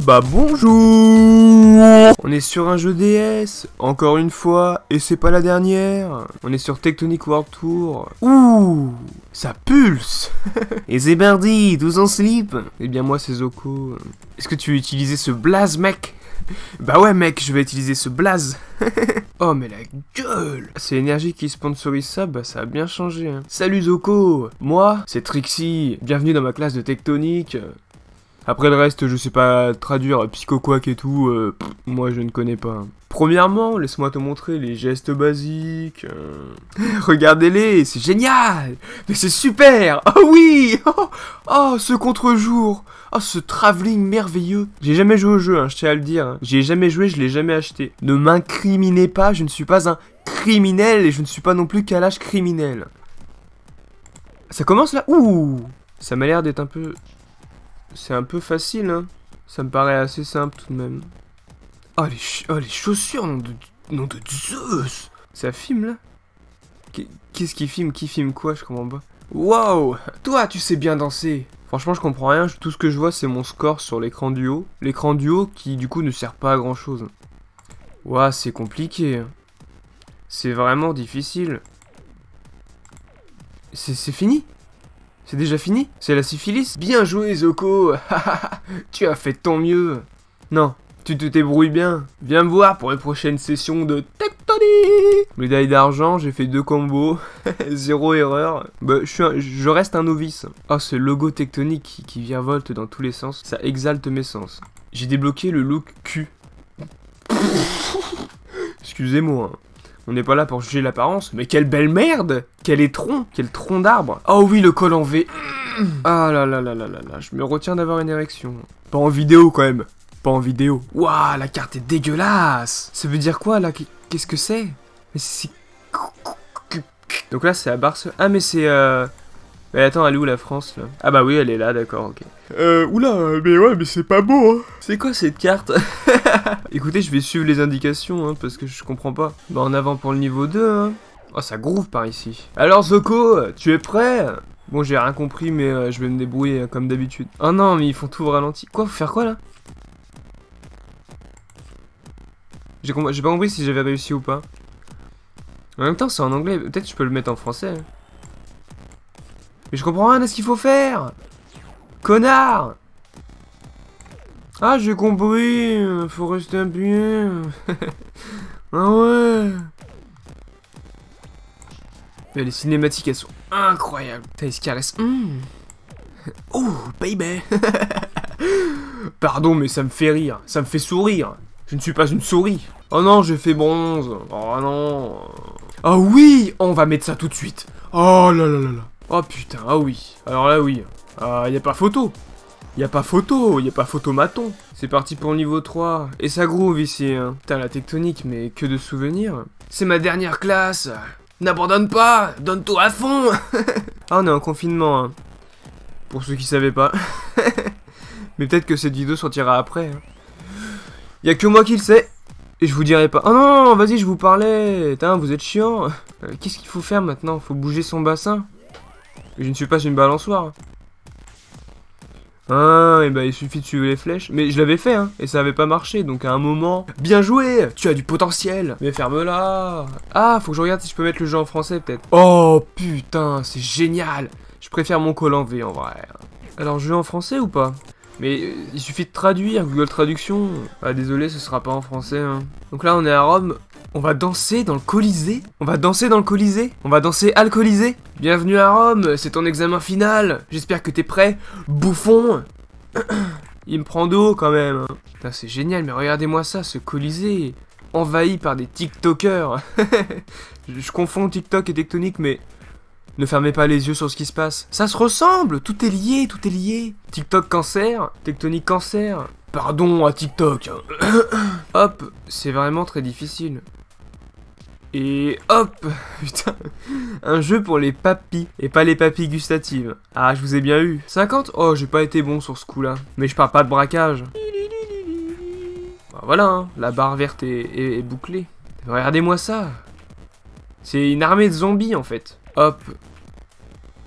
Bah bonjour. On est sur un jeu DS, encore une fois, et c'est pas la dernière. On est sur Tectonic World Tour. Ouh, ça pulse. Et c'est parti, tous en slip. Eh bien moi c'est Zoko. Est-ce que tu veux utiliser ce blaze, mec? Bah ouais mec, je vais utiliser ce blaze. Oh mais la gueule. C'est l'énergie qui sponsorise ça, bah ça a bien changé hein. Salut Zoko. Moi, c'est Trixie. Bienvenue dans ma classe de Tectonic. Après le reste, je sais pas traduire Psychoquack et tout, moi je ne connais pas. Premièrement, laisse-moi te montrer les gestes basiques. Regardez-les, c'est génial. Mais c'est super. Oh oui. Oh, ce contre-jour. Oh, ce travelling merveilleux. J'ai jamais joué au jeu, hein, je tiens à le dire. J'y ai jamais joué, je l'ai jamais acheté. Ne m'incriminez pas, je ne suis pas un criminel et je ne suis pas non plus qu'à l'âge criminel. Ça commence là. Ouh. Ça m'a l'air d'être un peu... C'est un peu facile, hein. Ça me paraît assez simple tout de même. Oh les chaussures, nom de Zeus. Ça filme là? Qu'est-ce qui filme? Qui filme quoi? Je comprends pas. Waouh! Toi, tu sais bien danser. Franchement, je comprends rien. Tout ce que je vois, c'est mon score sur l'écran du haut. L'écran du haut qui, du coup, ne sert pas à grand chose. Waouh, c'est compliqué. C'est vraiment difficile. C'est fini? C'est déjà fini? C'est la syphilis? Bien joué, Zoko. Tu as fait de ton mieux. Non, tu te débrouilles bien. Viens me voir pour une prochaine session de Tectonic. Médaille d'argent, j'ai fait 2 combos. 0 erreur. Bah, je reste un novice. Oh, ce logo Tectonic qui virevolte dans tous les sens. Ça exalte mes sens. J'ai débloqué le look Q. Excusez-moi. On n'est pas là pour juger l'apparence, mais quelle belle merde! Quel étron! Quel tronc d'arbre! Oh oui, le col en V! Ah là là là là là là, je me retiens d'avoir une érection. Pas en vidéo quand même. Pas en vidéo. Waouh, la carte est dégueulasse! Ça veut dire quoi là? Qu'est-ce que c'est? Mais c'est... Donc là c'est à Barcelone. Ah mais c'est Mais attends, elle est où la France là? Ah bah oui, elle est là, d'accord, ok. Oula, mais ouais, mais c'est pas beau, hein. C'est quoi cette carte? Écoutez, je vais suivre les indications, hein, parce que je comprends pas. Bah en avant pour le niveau 2, hein. Oh, ça groove par ici. Alors Zoko, tu es prêt? Bon, j'ai rien compris, mais je vais me débrouiller comme d'habitude. Oh non, mais ils font tout au ralenti. Quoi, faut faire quoi là? J'ai pas compris si j'avais réussi ou pas. En même temps, c'est en anglais, peut-être que je peux le mettre en français. Hein. Mais je comprends rien à ce qu'il faut faire. Connard. Ah, j'ai compris. Faut rester appuyé. Ah ouais. Mais les cinématiques, elles sont incroyables. Putain, ils se caressent. Oh, baby. Pardon, mais ça me fait rire. Ça me fait sourire. Je ne suis pas une souris. Oh non, j'ai fait bronze. Oh non. Ah oui, on va mettre ça tout de suite. Oh là là là là. Oh putain, ah oui. Alors là, oui. Ah, y a pas photo. Y a pas photomaton. C'est parti pour le niveau 3. Et ça groove ici, hein. Putain, la Tectonic, mais que de souvenirs. C'est ma dernière classe. N'abandonne pas. Donne tout à fond. Ah, on est en confinement, hein. Pour ceux qui savaient pas. Mais peut-être que cette vidéo sortira après. Hein. Y a que moi qui le sais. Et je vous dirai pas. Oh non, vas-y, je vous parlais. Putain, vous êtes chiant. Qu'est-ce qu'il faut faire maintenant? Faut bouger son bassin. Je ne suis pas une balançoire. Ah, et bah il suffit de suivre les flèches. Mais je l'avais fait, hein, et ça avait pas marché, donc à un moment... Bien joué. Tu as du potentiel. Mais ferme-la. Ah, faut que je regarde si je peux mettre le jeu en français, peut-être. Oh, putain, c'est génial. Je préfère mon col en V, en vrai. Alors, jeu en français ou pas? Mais il suffit de traduire, Google Traduction. Ah, désolé, ce sera pas en français, hein. Donc là, on est à Rome. On va danser dans le Colisée? On va danser dans le Colisée? On va danser alcoolisé? Bienvenue à Rome, c'est ton examen final. J'espère que t'es prêt, bouffon. Il me prend d'eau quand même. C'est génial, mais regardez-moi ça, ce Colisée envahi par des TikTokers. Je confonds TikTok et Tectonic, mais ne fermez pas les yeux sur ce qui se passe. Ça se ressemble, tout est lié, tout est lié. TikTok cancer, Tectonic cancer. Pardon à TikTok. Hop, c'est vraiment très difficile. Et hop, putain, un jeu pour les papis, et pas les papilles gustatives. Ah, je vous ai bien eu. 50? Oh, j'ai pas été bon sur ce coup-là. Mais je parle pas de braquage. Bah voilà, hein, la barre verte est bouclée. Regardez-moi ça. C'est une armée de zombies, en fait. Hop.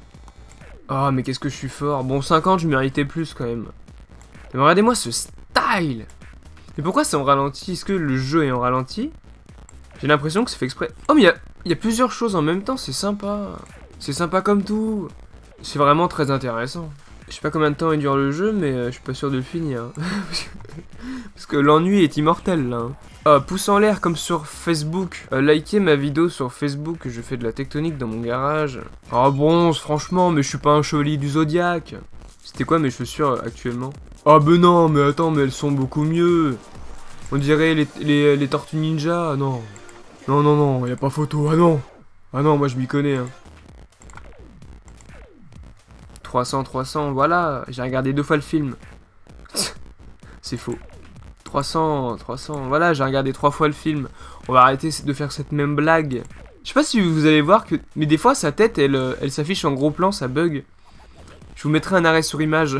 Oh, mais qu'est-ce que je suis fort. Bon, 50, je méritais plus, quand même. Mais regardez-moi ce style. style. Mais pourquoi c'est en ralenti? Est-ce que le jeu est en ralenti? J'ai l'impression que c'est fait exprès. Oh mais il y a plusieurs choses en même temps, c'est sympa. C'est sympa comme tout. C'est vraiment très intéressant. Je sais pas combien de temps il dure le jeu, mais je suis pas sûr de le finir. Parce que l'ennui est immortel là. Pouce en l'air comme sur Facebook. Likez ma vidéo sur Facebook, je fais de la tectonique dans mon garage. Ah bon, franchement, mais je suis pas un chevalier du Zodiac. C'était quoi mes chaussures actuellement? Ah ben non, mais attends, mais elles sont beaucoup mieux. On dirait les Tortues Ninja, non. Non, non, non, y a pas photo, ah non. Ah non, moi je m'y connais, hein. 300, voilà, j'ai regardé 2 fois le film. C'est faux. 300, voilà, j'ai regardé 3 fois le film. On va arrêter de faire cette même blague. Je sais pas si vous allez voir que... Mais des fois, sa tête, elle s'affiche en gros plan, ça bug. Je vous mettrai un arrêt sur image.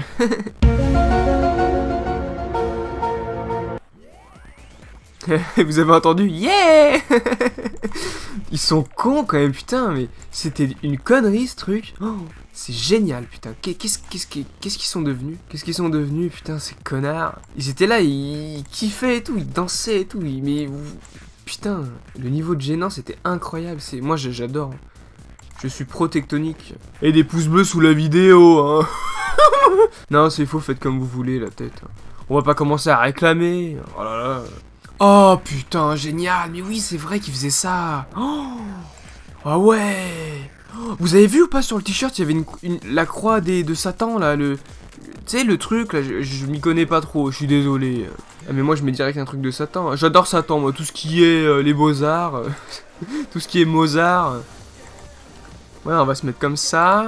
Vous avez entendu? Yeah. Ils sont cons quand même, putain, mais c'était une connerie ce truc. Oh, c'est génial, putain. Qu'est-ce qu'ils sont devenus? Qu'est-ce qu'ils sont devenus, putain, ces connards? Ils étaient là, ils kiffaient et tout, ils dansaient et tout. Mais putain, le niveau de gênance était incroyable. Moi, j'adore. Je suis pro tectonique. Et des pouces bleus sous la vidéo, hein. Non, c'est faux, faites comme vous voulez, la tête. On va pas commencer à réclamer. Oh là là. Oh putain, génial. Mais oui, c'est vrai qu'il faisait ça. Oh, ah ouais. Oh, vous avez vu ou pas sur le t-shirt, il y avait la croix de Satan, là, tu sais, le truc, là, je m'y connais pas trop, je suis désolé. Ah, mais moi, je mets direct un truc de Satan. J'adore Satan, moi, tout ce qui est les beaux-arts, tout ce qui est Mozart. Ouais, on va se mettre comme ça.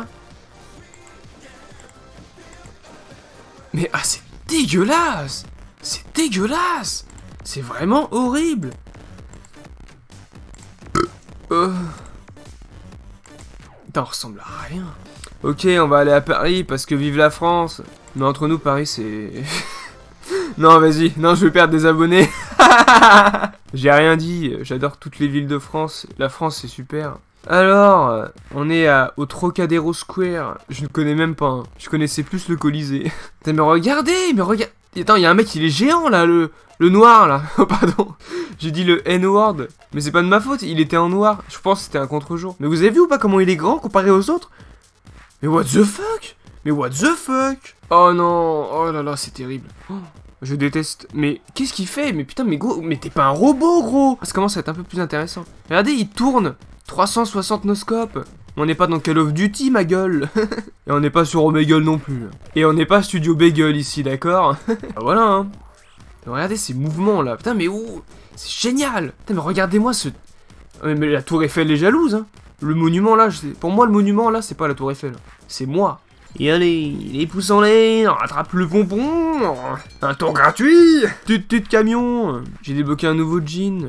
Mais, ah, c'est dégueulasse. C'est dégueulasse. C'est vraiment horrible. Putain, on ressemble à rien. Ok, on va aller à Paris parce que vive la France. Mais entre nous, Paris, c'est... Non, vas-y. Non, je vais perdre des abonnés. J'ai rien dit. J'adore toutes les villes de France. La France, c'est super. Alors, on est au Trocadéro Square. Je ne connais même pas. Hein. Je connaissais plus le Colisée. Putain, mais regardez, Attends, il y a un mec, il est géant, là, le noir, là. Oh, pardon. J'ai dit le N-word. Mais c'est pas de ma faute, il était en noir. Je pense que c'était un contre-jour. Mais vous avez vu ou pas comment il est grand comparé aux autres? Mais what the fuck? Mais what the fuck? Oh non, oh là là, c'est terrible. Oh, je déteste. Mais qu'est-ce qu'il fait? Mais putain, mais gros, mais t'es pas un robot, gros. Ça commence à être un peu plus intéressant. Regardez, il tourne. 360 noscopes. On n'est pas dans Call of Duty, ma gueule. Et on n'est pas sur Omegle non plus. Et on n'est pas Studio Bagel ici, d'accord? Voilà, hein. Regardez ces mouvements, là. Putain, mais où? C'est génial. Putain, mais regardez-moi ce... Mais la tour Eiffel est jalouse, hein. Le monument, là, pour moi, le monument, là, c'est pas la tour Eiffel. C'est moi. Et allez, les pouces en l'air, rattrape le pompon. Un tour gratuit. Tut camion. J'ai débloqué un nouveau jean.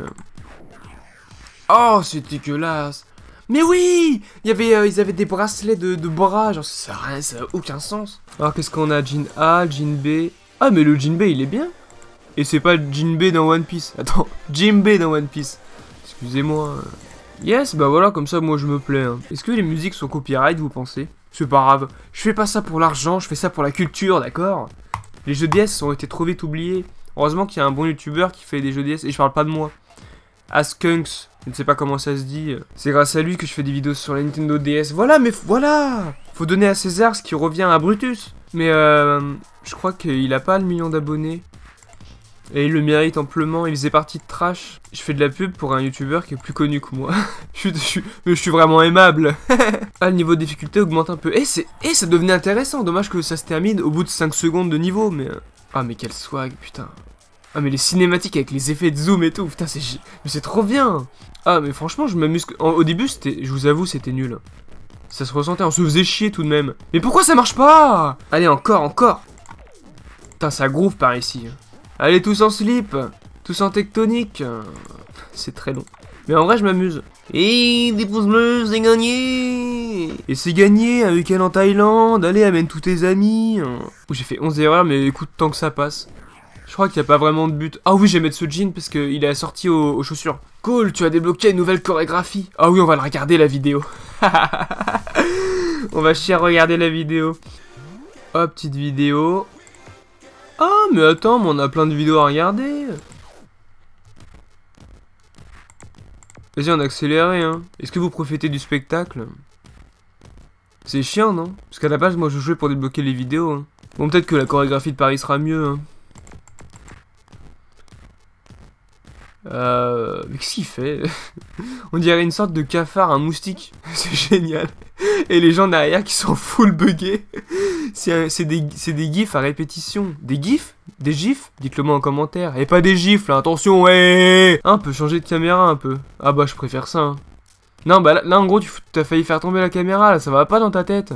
Oh, c'est dégueulasse. Mais oui, ils avaient des bracelets de bras, genre ça a aucun sens. Alors qu'est-ce qu'on a? Jean A, Jean B. Ah mais le Jean B il est bien. Et c'est pas Jean B dans One Piece. Attends, Jean B dans One Piece. Excusez-moi. Yes, bah voilà, comme ça moi je me plais. Hein. Est-ce que les musiques sont copyright, vous pensez? C'est pas grave. Je fais pas ça pour l'argent, je fais ça pour la culture, d'accord? Les jeux DS ont été trop vite oubliés. Heureusement qu'il y a un bon youtubeur qui fait des jeux DS, et je parle pas de moi. Askunks, je ne sais pas comment ça se dit. C'est grâce à lui que je fais des vidéos sur la Nintendo DS. Voilà, mais voilà. Faut donner à César ce qui revient à Brutus. Mais je crois qu'il a pas le million d'abonnés. Et il le mérite amplement, il faisait partie de Trash. Je fais de la pub pour un youtubeur qui est plus connu que moi. je suis vraiment aimable. Ah, le niveau de difficulté augmente un peu. Ça devenait intéressant, dommage que ça se termine au bout de 5 secondes de niveau, mais... Ah, mais quel swag, putain. Ah, mais les cinématiques avec les effets de zoom et tout, putain, c'est trop bien. Ah, mais franchement, je m'amuse... Au début, je vous avoue, c'était nul. Ça se ressentait, on se faisait chier tout de même. Mais pourquoi ça marche pas? Allez, encore. Putain, ça groove par ici. Allez, tous en slip, tous en tectonique. C'est très long. Mais en vrai, je m'amuse. Et des pouces bleus, c'est gagné. Et c'est gagné, un week-end en Thaïlande. Allez, amène tous tes amis. J'ai fait 11 erreurs, mais écoute, tant que ça passe. Je crois qu'il n'y a pas vraiment de but. Ah oui, je vais mettre ce jean parce qu'il est assorti aux chaussures. Cool, tu as débloqué une nouvelle chorégraphie. Ah oui, on va le regarder la vidéo. On va chier à regarder la vidéo. Hop, petite vidéo. Ah, mais attends, mais on a plein de vidéos à regarder. Vas-y, on a accéléré, hein. Est-ce que vous profitez du spectacle? C'est chiant, non? Parce qu'à la base, moi, je jouais pour débloquer les vidéos, hein. Bon, peut-être que la chorégraphie de Paris sera mieux, hein. Mais qu'est-ce qu'il fait? On dirait une sorte de cafard, un moustique. C'est génial. Et les gens derrière qui sont full buggés. C'est des gifs à répétition. Des gifs? Des gifs? Dites-le moi en commentaire. Et pas des gifs là, attention, ouais. On peut changer de caméra un peu. Ah bah je préfère ça, hein. Non bah là en gros t'as failli faire tomber la caméra là, ça va pas dans ta tête.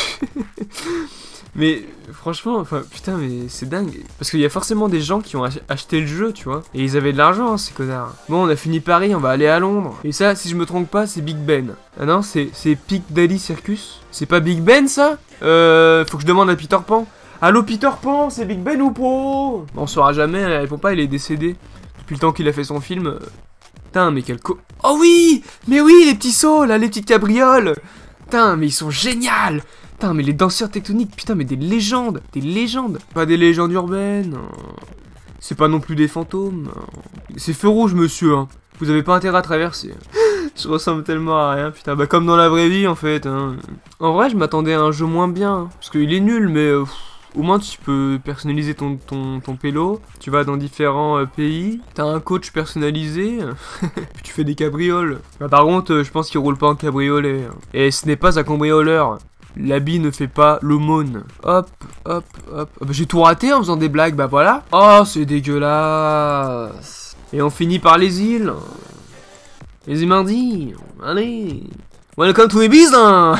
Mais franchement, enfin putain mais c'est dingue. Parce qu'il y a forcément des gens qui ont acheté le jeu, tu vois. Et ils avaient de l'argent, hein, ces connards. Bon, on a fini Paris, on va aller à Londres. Et ça, si je me trompe pas, c'est Big Ben. Ah non, c'est Piccadilly Circus. C'est pas Big Ben ça? Faut que je demande à Peter Pan. Allô Peter Pan, c'est Big Ben ou pas? On saura jamais, elle répond pas, il est décédé. Depuis le temps qu'il a fait son film. Putain, mais quel Oh oui! Mais oui, les petits sauts là, les petites cabrioles. Putain, mais ils sont géniaux! Putain, mais les danseurs tectoniques, putain, mais des légendes. Des légendes. Pas des légendes urbaines. C'est pas non plus des fantômes. C'est feu rouge, monsieur, hein. Vous avez pas intérêt à traverser. Je ressemble tellement à rien, putain. Bah, comme dans la vraie vie, en fait, hein. En vrai, je m'attendais à un jeu moins bien. Parce qu'il est nul, mais au moins, tu peux personnaliser ton pélo. Tu vas dans différents pays. T'as un coach personnalisé. Puis tu fais des cabrioles. Bah, par contre, je pense qu'il roule pas en cabriolet. Et ce n'est pas un cambrioleur. L'habit ne fait pas l'aumône. Hop, hop, hop. Bah, j'ai tout raté en faisant des blagues, bah voilà. Oh, c'est dégueulasse. Et on finit par les îles. Les Imardis. Allez. Welcome to Ibiza.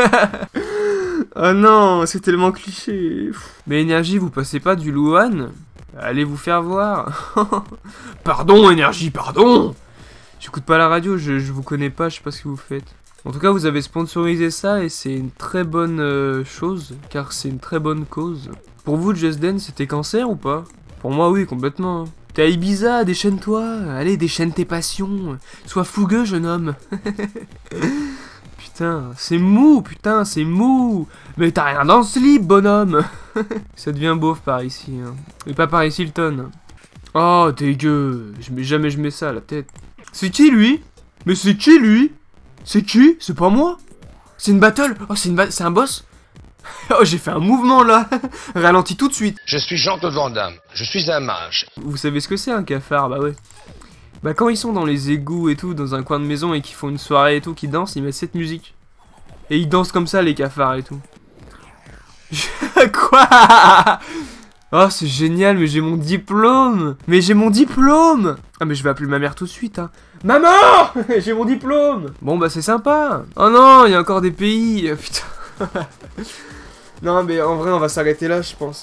Oh non, c'est tellement cliché. Mais Énergie, vous passez pas du Luan? Allez vous faire voir. Pardon, Énergie, pardon. J'écoute pas la radio, je vous connais pas, je sais pas ce que vous faites. En tout cas, vous avez sponsorisé ça et c'est une très bonne chose, car c'est une très bonne cause. Pour vous, Just Dance, c'était cancer ou pas? Pour moi, oui, complètement. T'es à Ibiza, déchaîne-toi, allez, déchaîne tes passions. Sois fougueux, jeune homme. Putain, c'est mou, putain, c'est mou. Mais t'as rien dans le slip, bonhomme. Ça devient beauf par ici, hein. Et pas par ici, Hilton. Oh, dégueu. Jamais je mets ça à la tête. C'est qui, lui? Mais c'est qui, lui? C'est qui? C'est pas moi? C'est une battle? Oh, c'est un boss? Oh, j'ai fait un mouvement, là. Ralentis tout de suite. Je suis Jean-Claude Van Damme. Je suis un mage. Vous savez ce que c'est, un cafard? Bah ouais. Bah quand ils sont dans les égouts et tout, dans un coin de maison et qu'ils font une soirée et tout, qu'ils dansent, ils mettent cette musique. Et ils dansent comme ça, les cafards et tout. Quoi? Oh, c'est génial, mais j'ai mon diplôme. Mais j'ai mon diplôme. Ah, mais je vais appeler ma mère tout de suite, hein. Maman. J'ai mon diplôme. Bon, bah c'est sympa. Oh non, il y a encore des pays. Putain. Non, mais en vrai, on va s'arrêter là, je pense.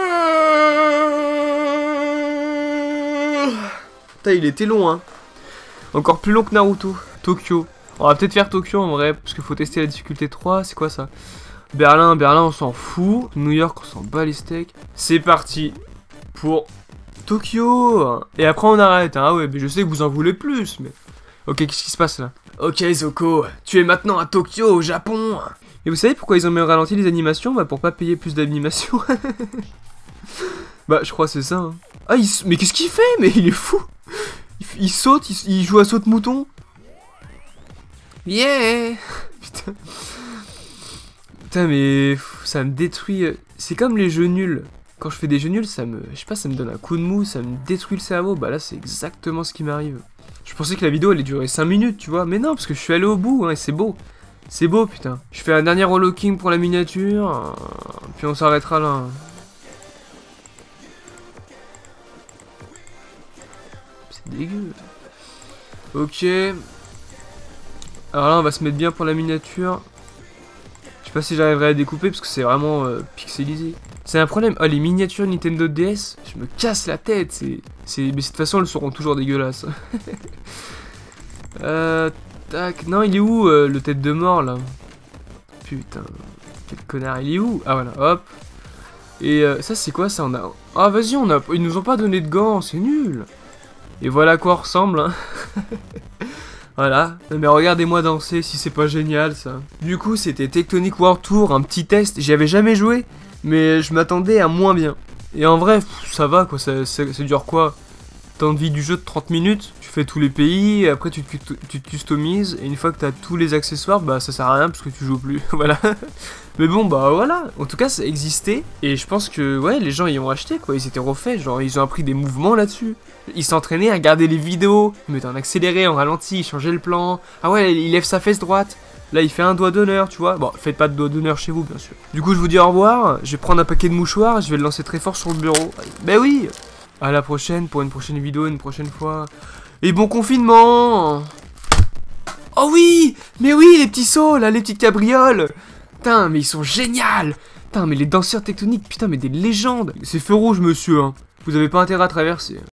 Putain, il était long, hein. Encore plus long que Naruto. Tokyo. On va peut-être faire Tokyo en vrai, parce qu'il faut tester la difficulté 3. C'est quoi ça? Berlin, on s'en fout. New York, on s'en bat les steaks. C'est parti pour Tokyo. Et après, on arrête. Hein. Ah ouais, mais je sais que vous en voulez plus, mais... Ok, qu'est-ce qui se passe là? Ok, Zoko, tu es maintenant à Tokyo, au Japon. Et vous savez pourquoi ils ont mis ralenti les animations? Bah, pour pas payer plus d'animation. Bah, je crois que c'est ça. Hein. Ah, mais qu'est-ce qu'il fait? Mais il est fou. Il saute, il joue à saute-mouton. Yeah. Putain. Putain, mais ça me détruit. C'est comme les jeux nuls. Quand je fais des jeux nuls, ça me... Je sais pas, ça me donne un coup de mou, ça me détruit le cerveau. Bah là, c'est exactement ce qui m'arrive. Je pensais que la vidéo allait durer 5 minutes, tu vois. Mais non, parce que je suis allé au bout, hein, et c'est beau. C'est beau, putain. Je fais un dernier relooking pour la miniature. Puis on s'arrêtera là. C'est dégueu. Ok. Alors là, on va se mettre bien pour la miniature. Je sais pas si j'arriverai à découper parce que c'est vraiment pixelisé. C'est un problème. Oh, les miniatures Nintendo DS, je me casse la tête. Mais de toute façon, elles seront toujours dégueulasses. Tac. Non, il est où le tête de mort là? Putain, quel connard, il est où? Ah voilà, hop. Et ça, c'est quoi ça? On a. Ah, vas-y, ils nous ont pas donné de gants, c'est nul. Et voilà à quoi on ressemble, hein. Voilà, mais regardez-moi danser si c'est pas génial ça. Du coup c'était Tectonic World Tour, un petit test, j'y avais jamais joué, mais je m'attendais à moins bien. Et en vrai, ça va quoi, ça dure quoi? Temps de vie du jeu de 30 minutes, tu fais tous les pays, et après tu te customises, et une fois que t'as tous les accessoires, bah ça sert à rien parce que tu joues plus, voilà. Mais bon, bah voilà, en tout cas ça existait, et je pense que ouais, les gens y ont acheté quoi, ils étaient refaits, genre ils ont appris des mouvements là-dessus. Ils s'entraînaient à regarder les vidéos, ils mettaient en accéléré, en ralenti, ils changeaient le plan. Ah ouais, il lève sa fesse droite, là il fait un doigt d'honneur, tu vois. Bon, faites pas de doigt d'honneur chez vous bien sûr. Du coup je vous dis au revoir, je vais prendre un paquet de mouchoirs, je vais le lancer très fort sur le bureau. Bah oui. À la prochaine pour une prochaine vidéo, une prochaine fois. Et bon confinement! Oh oui! Mais oui, les petits sauts, là, les petites cabrioles! Putain, mais ils sont géniaux! Putain, mais les danseurs tectoniques, putain, mais des légendes! C'est feu rouge, monsieur, hein. Vous avez pas intérêt à traverser.